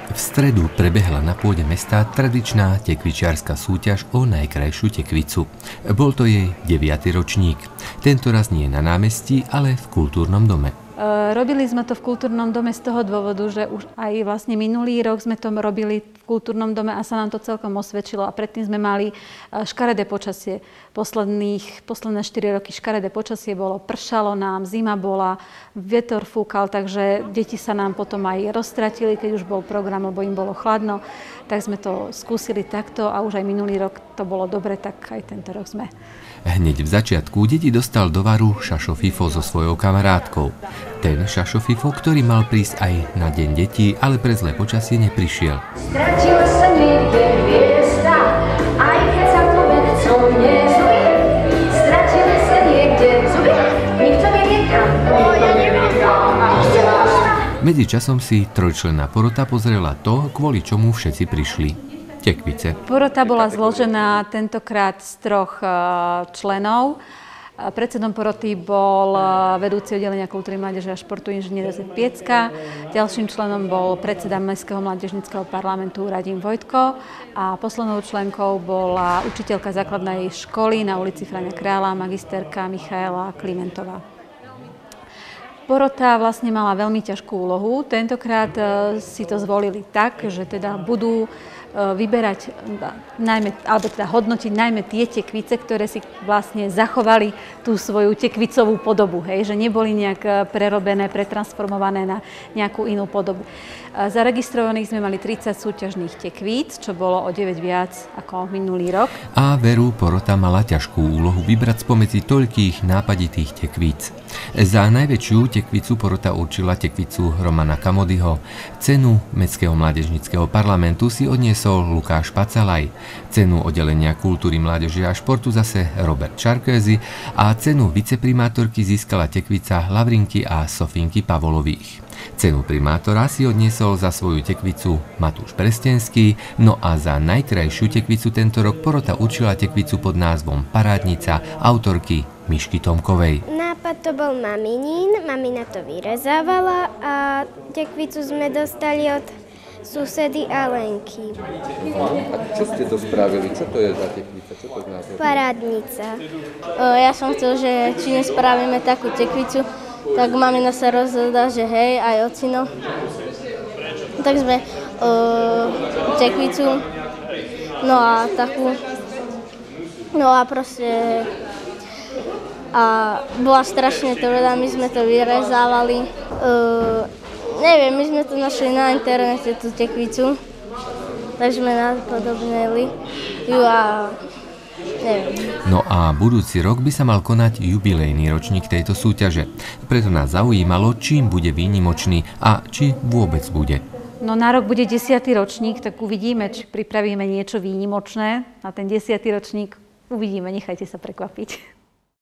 V stredu prebehla na pôde mesta tradičná tekvičiarska súťaž o najkrajšiu tekvicu. Bol to jej 9. ročník. Tentoraz nie na námestí, ale v kultúrnom dome. Robili sme to v kultúrnom dome z toho dôvodu, že už aj vlastne minulý rok sme to robili v kultúrnom dome a sa nám to celkom osvedčilo. A predtým sme mali škaredé počasie. Posledné 4 roky škaredé počasie bolo, pršalo nám, zima bola, vietor fúkal, takže deti sa nám potom aj roztratili, keď už bol program, lebo im bolo chladno. Tak sme to skúsili takto a už aj minulý rok to bolo dobre, tak aj tento rok sme. Hneď v začiatku deti dostal do varu Šašo Fifo so svojou kamarátkou. Ten Šašo Fifo, ktorý mal prísť aj na deň detí, ale pre zlé počasie neprišiel. Stratila sa niekde hviezda, aj keď sa to vedcom nezuje. Stratila sa niekde zuje, nikto nevie kam, nikto nevie kam. Medzičasom si trojčlenná porota pozrela to, kvôli čomu všetci prišli. Tekvice. Porota bola zložená tentokrát z 3 členov. Predsedom poroty bol vedúci oddelenia kultúry, mládeže a športu inžinier Jozef Piecka. Ďalším členom bol predseda Mestského mládežníckeho parlamentu Radim Vojtko a poslednou členkou bola učiteľka základnej školy na ulici Frania Krála, magisterka Michaela Klimentová. Porota vlastne mala veľmi ťažkú úlohu. Tentokrát si to zvolili tak, že teda budú vyberať najmä, alebo teda hodnotiť najmä tie tekvice, ktoré si vlastne zachovali tú svoju tekvicovú podobu, hej, že neboli nejak prerobené, pretransformované na nejakú inú podobu. Zaregistrovaných sme mali 30 súťažných tekvíc, čo bolo o 9 viac ako minulý rok. A veru porota mala ťažkú úlohu vybrať spomedzi toľkých nápaditých tekvíc. Za najväčšiu tekvicu porota určila tekvicu Romana Kamodyho. Cenu Mestského mládežníckeho parlamentu si odniesol Lukáš Pacalaj. Cenu oddelenia kultúry, mládeže a športu zase Robert Čarkézy a cenu viceprimátorky získala tekvica Lavrinky a Sofinky Pavolových. Cenu primátora si odniesol za svoju tekvicu Matúš Prestenský, no a za najkrajšiu tekvicu tento rok porota určila tekvicu pod názvom Parádnica autorky Mišky Tomkovej. Nápad to bol maminin, mamina to vyrezávala a tekvicu sme dostali od susedy Alenky. A čo ste to spravili? Čo to je za tekvica? Čo to znamená? Parádnica. Ja som chcel, že či nespravíme takú tekvicu, tak mamina sa rozhodla, že hej, aj ocino. Tak sme tekvicu, no a takú, no a proste, a bola strašne tvrdá, my sme to vyrezávali. Neviem, my sme to našli na internete, tú tekvicu, takže sme napodobnili ju a neviem. No a budúci rok by sa mal konať jubilejný ročník tejto súťaže. Preto nás zaujímalo, čím bude výnimočný a či vôbec bude. No na rok bude 10. ročník, tak uvidíme, či pripravíme niečo výnimočné. Na ten 10. ročník uvidíme, nechajte sa prekvapiť.